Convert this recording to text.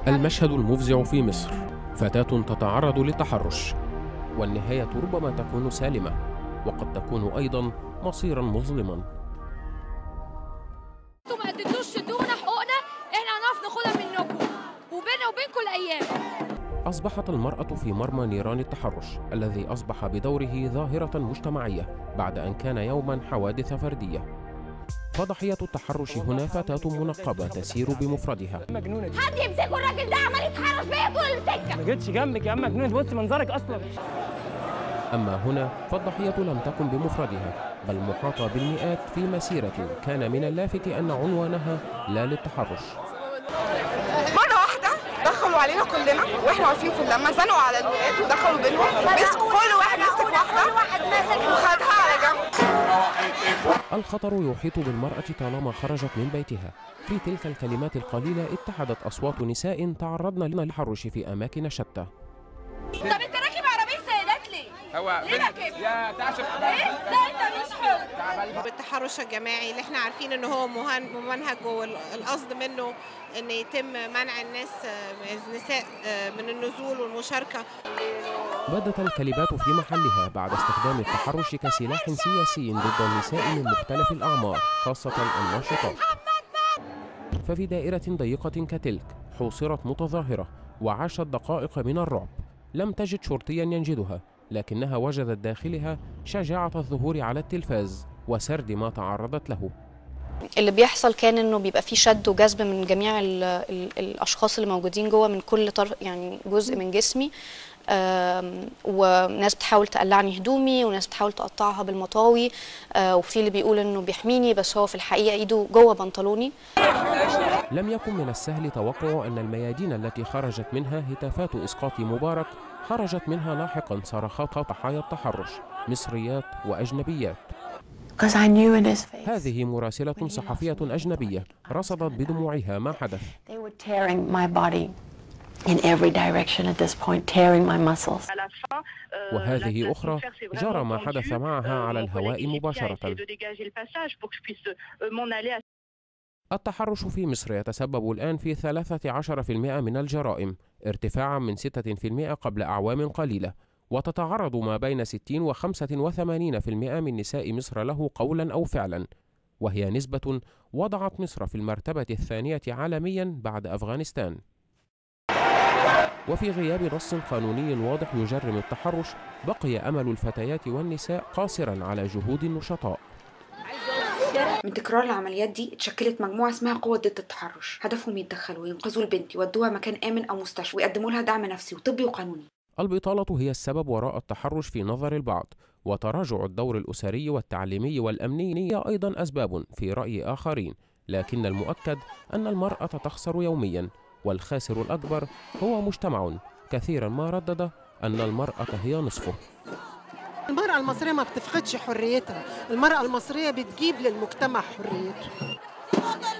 المشهد المفزع في مصر، فتاة تتعرض للتحرش، والنهاية ربما تكون سالمة وقد تكون أيضا مصيرا مظلما. انتوا ما قدرتوش تدونا حقوقنا، احنا هنعرف ناخدها منكم وبيننا وبينكم الايام. أصبحت المرأة في مرمى نيران التحرش الذي أصبح بدوره ظاهرة مجتمعية بعد أن كان يوما حوادث فردية. فضحية التحرش هنا فتاة منقبة تسير بمفردها. حد يمسكوا الراجل ده عمال يتحرش بيا طول السكة. ما جيتش جنبك يا عم مجنون، بص منظرك اصلا. أما هنا فالضحية لم تكن بمفردها بل محاطة بالمئات في مسيرة كان من اللافت أن عنوانها لا للتحرش. مرة واحدة دخلوا علينا كلنا واحنا واقفين في اللمة، زنقوا على الولاد ودخلوا بينهم، مسكوا كل واحد مسك واحدة وخدها على جنب. الخطر يحيط بالمرأة طالما خرجت من بيتها. في تلك الكلمات القليلة اتحدت أصوات نساء تعرضن للتحرش في أماكن شتى. طب انت راكب عربية سيدات ليه؟ هو ليه راكب؟ يا تعشق ايه؟ لا انت مش حر. بالتحرش الجماعي اللي احنا عارفين ان هو ممنهج، والقصد منه ان يتم منع النساء من النزول والمشاركة. بدت الكلمات في محلها بعد استخدام التحرش كسلاح سياسي ضد النساء من مختلف الأعمار خاصة الناشطات. ففي دائرة ضيقة كتلك حوصرت متظاهرة وعاشت دقائق من الرعب. لم تجد شرطيا ينجدها، لكنها وجدت داخلها شجاعة الظهور على التلفاز وسرد ما تعرضت له. اللي بيحصل كان انه بيبقى في شد وجذب من جميع الاشخاص اللي موجودين جوه من كل يعني جزء من جسمي، وناس بتحاول تقلعني هدومي وناس بتحاول تقطعها بالمطاوي، وفي اللي بيقول انه بيحميني بس هو في الحقيقه ايده جوه بنطلوني. لم يكن من السهل توقع ان الميادين التي خرجت منها هتافات اسقاط مبارك خرجت منها لاحقا صرخات ضحايا التحرش، مصريات واجنبيات. هذه مراسلة صحفية أجنبية رصدت بدموعها ما حدث. وهذه أخرى جرى ما حدث معها على الهواء مباشرة. التحرش في مصر يتسبب الآن في 13% من الجرائم، ارتفاعا من 6% قبل أعوام قليلة، وتتعرض ما بين 60 و 85% من نساء مصر له قولا أو فعلا، وهي نسبة وضعت مصر في المرتبة الثانية عالميا بعد أفغانستان. وفي غياب نص قانوني واضح يجرم التحرش بقي أمل الفتيات والنساء قاصرا على جهود النشطاء. من تكرار العمليات دي اتشكلت مجموعة اسمها قوة ضد التحرش، هدفهم يتدخلوا وينقذوا البنت يودوها مكان آمن أو مستشفى ويقدموا لها دعم نفسي وطبي وقانوني. البطالة هي السبب وراء التحرش في نظر البعض، وتراجع الدور الأسري والتعليمي والأمني هي أيضا أسباب في رأي آخرين، لكن المؤكد أن المرأة تخسر يوميا، والخاسر الأكبر هو مجتمع كثيرا ما ردد أن المرأة هي نصفه. المرأة المصرية ما بتفقدش حريتها، المرأة المصرية بتجيب للمجتمع حريته.